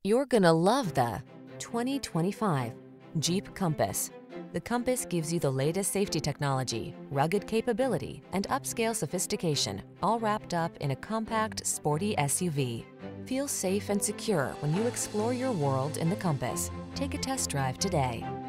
You're gonna love the 2025 Jeep Compass. The Compass gives you the latest safety technology, rugged capability, and upscale sophistication, all wrapped up in a compact, sporty SUV. Feel safe and secure when you explore your world in the Compass. Take a test drive today.